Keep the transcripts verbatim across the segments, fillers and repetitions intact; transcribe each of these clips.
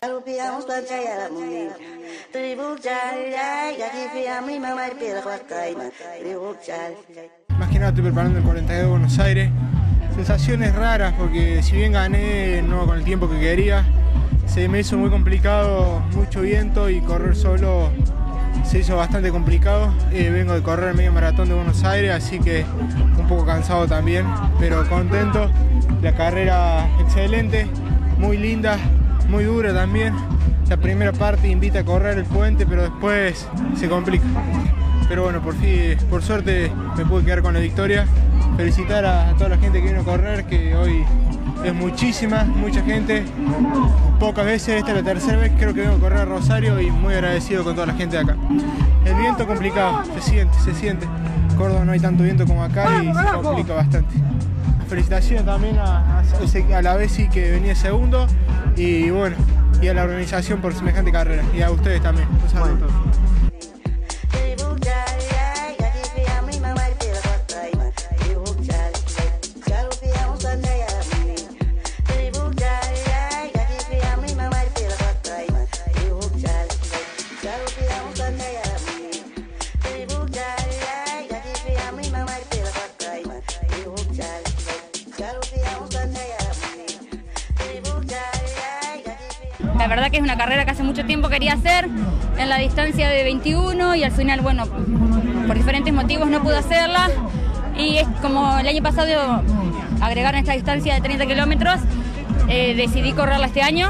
Más que nada estoy preparando el cuarenta y dos de Buenos Aires. Sensaciones raras porque si bien gané no con el tiempo que quería, se me hizo muy complicado, mucho viento y correr solo se hizo bastante complicado. Eh, vengo de correr el medio maratón de Buenos Aires, así que un poco cansado también, pero contento. La carrera excelente, muy linda, muy dura también. La primera parte invita a correr el puente, pero después se complica. Pero bueno, por fin, por suerte me pude quedar con la victoria. Felicitar a, a toda la gente que vino a correr, que hoy es muchísima, mucha gente. Pocas veces, esta es la tercera vez creo que vengo a correr a Rosario y muy agradecido con toda la gente de acá. El viento complicado, se siente, se siente. En Córdoba no hay tanto viento como acá y se complica bastante. Felicitaciones también a, a, a la Bessi que venía segundo y bueno, y a la organización por semejante carrera y a ustedes también. Un saludo a todos. La verdad que es una carrera que hace mucho tiempo quería hacer, en la distancia de veintiuno, y al final, bueno, por diferentes motivos no pude hacerla. Y es como el año pasado agregaron esta distancia de treinta kilómetros, eh, decidí correrla este año.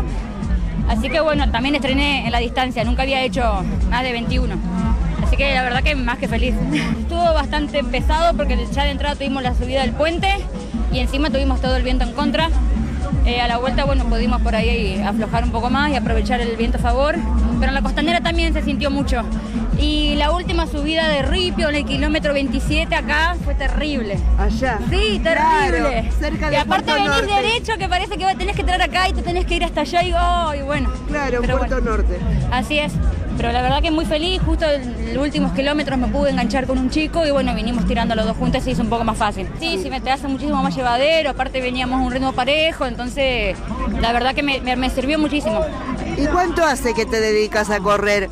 Así que bueno, también estrené en la distancia, nunca había hecho más de veintiuno. Así que la verdad que más que feliz. Estuvo bastante pesado porque ya de entrada tuvimos la subida del puente y encima tuvimos todo el viento en contra. Eh, a la vuelta, bueno, pudimos por ahí aflojar un poco más y aprovechar el viento a favor, pero en la costanera también se sintió mucho. Y la última subida de Ripio en el kilómetro veintisiete acá fue terrible. Allá. Sí, terrible. Claro, cerca de y aparte Puerto venís Norte. derecho, que parece que tenés que entrar acá y tú tenés que ir hasta allá y, oh, y bueno. Claro, pero Puerto bueno, Norte. Así es. Pero la verdad que muy feliz, justo en los últimos kilómetros me pude enganchar con un chico y bueno, vinimos tirando los dos juntos y se hizo un poco más fácil. Sí, sí, me te hace muchísimo más llevadero, aparte veníamos a un ritmo parejo, entonces la verdad que me, me, me sirvió muchísimo. ¿Y cuánto hace que te dedicas a correr?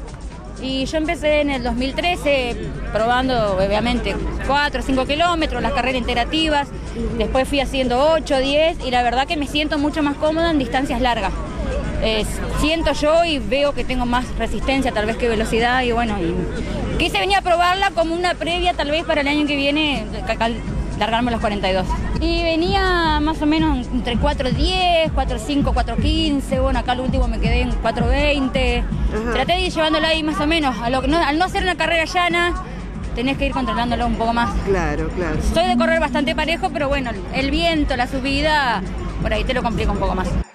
Y yo empecé en el dos mil trece probando obviamente cuatro o cinco kilómetros, las carreras integrativas, después fui haciendo ocho, diez y la verdad que me siento mucho más cómoda en distancias largas. Eh, siento yo y veo que tengo más resistencia tal vez que velocidad y bueno, y quise venir a probarla como una previa tal vez para el año que viene, largarme los cuarenta y dos. Y venía más o menos entre cuatro diez, cuatro cinco, cuatro quince, bueno, acá al último me quedé en cuatro veinte. Ajá. Traté de ir llevándola ahí más o menos, a lo que no, al no hacer una carrera llana, tenés que ir controlándolo un poco más. Claro, claro. Soy de correr bastante parejo, pero bueno, el viento, la subida, por ahí te lo complica un poco más.